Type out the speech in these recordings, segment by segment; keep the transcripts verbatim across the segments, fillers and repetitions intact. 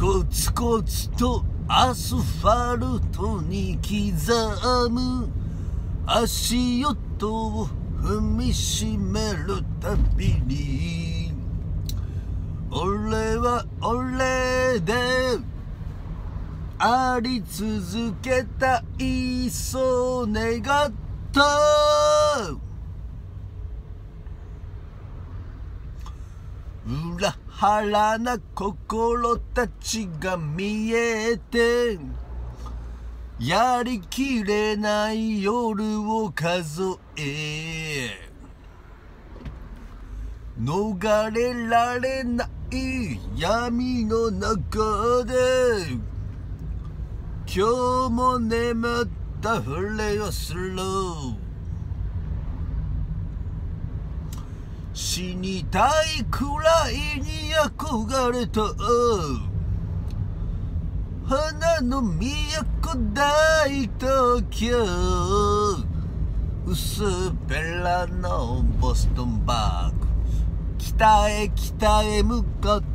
コツコツとアスファルトに刻む足音を踏みしめるたびに、俺は俺であり続けたい、そう願った。裏腹な心たちが見えて、やりきれない夜を数え、逃れられない闇の中で、今日も眠ったふりをする。死にたいくらいに憧れた花の都大東京、薄っぺらのボストンバッグ、北へ北へ向かった。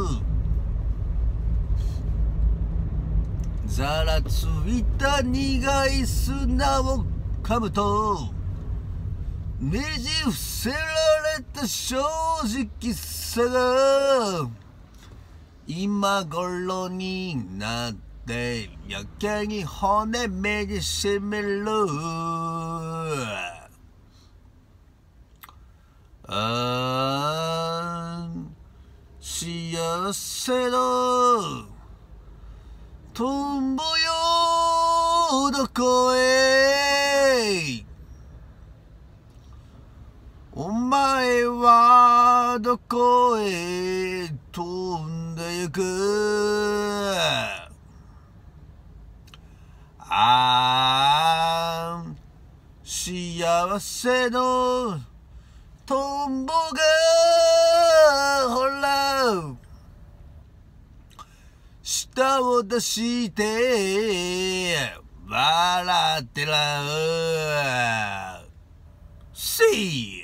ざらついた苦い砂を噛むと、ねじ伏せられた正直さが今頃になってやけに骨目にしみる。あー、幸せのトンボよどこへ、お前はどこへ飛んでゆく。ああ、幸せのトンボがほら舌を出して笑ってら。See